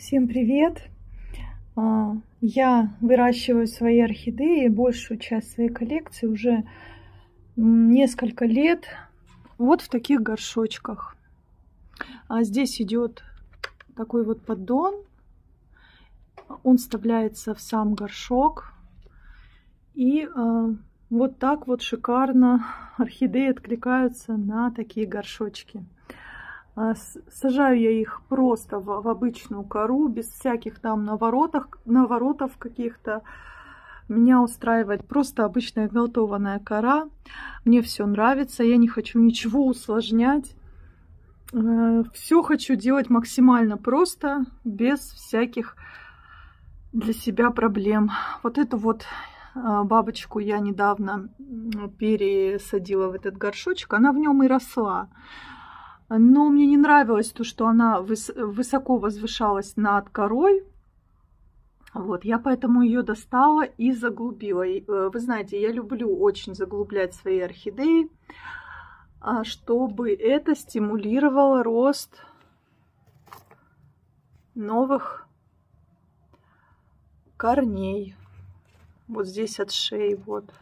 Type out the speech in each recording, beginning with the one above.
Всем привет! Я выращиваю свои орхидеи, большую часть своей коллекции уже несколько лет вот в таких горшочках. Здесь идет такой вот поддон, он вставляется в сам горшок, и вот так вот шикарно орхидеи откликаются на такие горшочки. Сажаю я их просто в обычную кору, без всяких там наворотов каких-то. Меня устраивает просто обычная галтованная кора. Мне все нравится, я не хочу ничего усложнять. Все хочу делать максимально просто, без всяких для себя проблем. Вот эту вот бабочку я недавно пересадила в этот горшочек, она в нем и росла. Но мне не нравилось то, что она высоко возвышалась над корой. Вот, я поэтому ее достала и заглубила. Вы знаете, я люблю очень заглублять свои орхидеи, чтобы это стимулировало рост новых корней. Вот здесь от шеи, вот.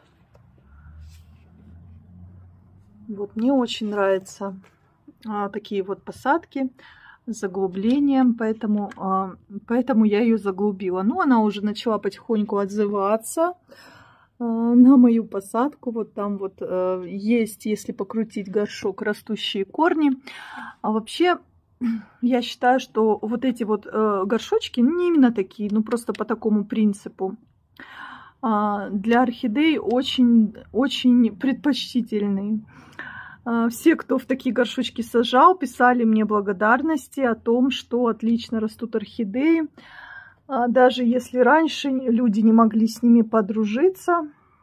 Вот, мне очень нравятся такие вот посадки с заглублением, поэтому я ее заглубила. Ну, она уже начала потихоньку отзываться на мою посадку. Вот там вот есть, если покрутить горшок, растущие корни. А вообще, я считаю, что вот эти вот горшочки, ну, не именно такие, ну, просто по такому принципу, для орхидей очень предпочтительные. Все, кто в такие горшочки сажал, писали мне благодарности о том, что отлично растут орхидеи. Даже если раньше люди не могли с ними подружиться,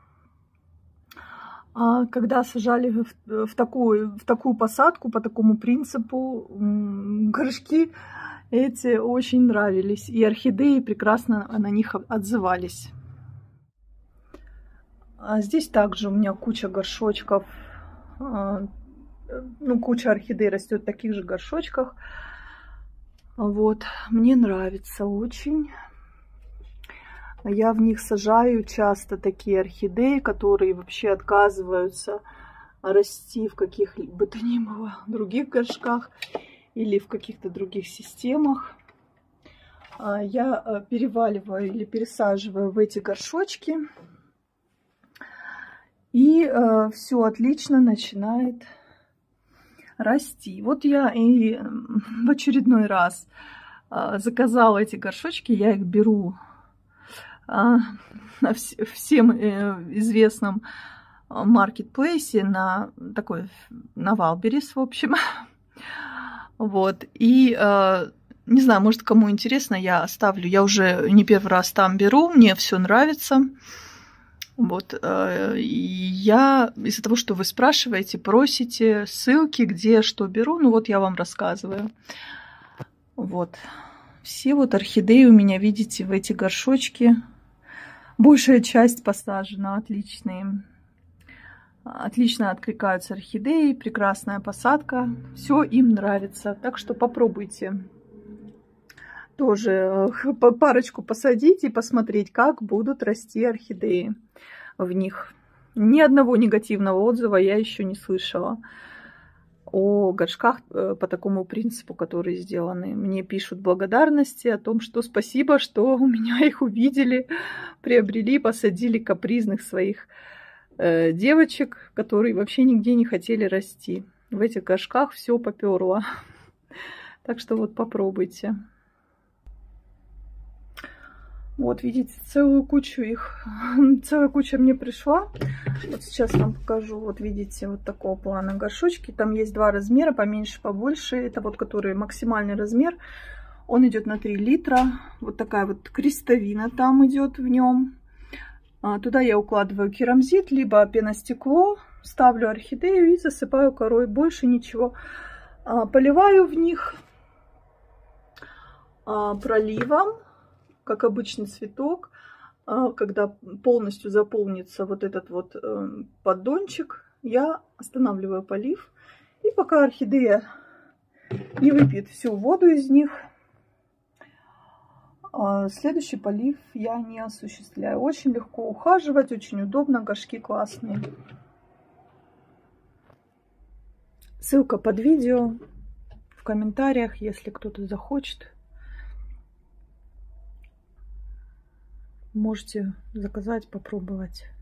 когда сажали в такую посадку, по такому принципу, горшки эти очень нравились. И орхидеи прекрасно на них отзывались. Здесь также у меня куча горшочков. Ну, куча орхидей растет в таких же горшочках. Вот, мне нравится очень. Я в них сажаю часто такие орхидеи, которые вообще отказываются расти в каких бы то ни было других горшках или в каких-то других системах. Я переваливаю или пересаживаю в эти горшочки. И все отлично начинает расти. Вот я и в очередной раз заказала эти горшочки. Я их беру на всем известном маркетплейсе, на Wildberries, в общем. Вот. И не знаю, может, кому интересно, я оставлю. Я уже не первый раз там беру, мне все нравится. Вот, я из-за того, что вы спрашиваете, просите ссылки, где что беру, ну вот я вам рассказываю. Вот, все вот орхидеи у меня, видите, в эти горшочки. Большая часть посажена, отличные. Отлично откликаются орхидеи, прекрасная посадка. Все им нравится, так что попробуйте тоже парочку посадить и посмотреть, как будут расти орхидеи в них. Ни одного негативного отзыва я еще не слышала о горшках по такому принципу, которые сделаны. Мне пишут благодарности о том, что спасибо, что у меня их увидели, приобрели, посадили капризных своих девочек, которые вообще нигде не хотели расти. В этих горшках все поперло. Так что вот попробуйте. Вот, видите, целую кучу их, целая куча мне пришла. Вот сейчас вам покажу, вот видите, вот такого плана горшочки. Там есть два размера, поменьше, побольше. Это вот, который максимальный размер. Он идет на 3 литра. Вот такая вот крестовина там идет в нем. Туда я укладываю керамзит, либо пеностекло. Ставлю орхидею и засыпаю корой. Больше ничего. Поливаю в них проливом, как обычный цветок. Когда полностью заполнится вот этот вот поддончик, я останавливаю полив. И пока орхидея не выпьет всю воду из них, Следующий полив я не осуществляю. Очень легко ухаживать, очень удобно, горшки классные. Ссылка под видео, в комментариях, если кто-то захочет. Можете заказать, попробовать.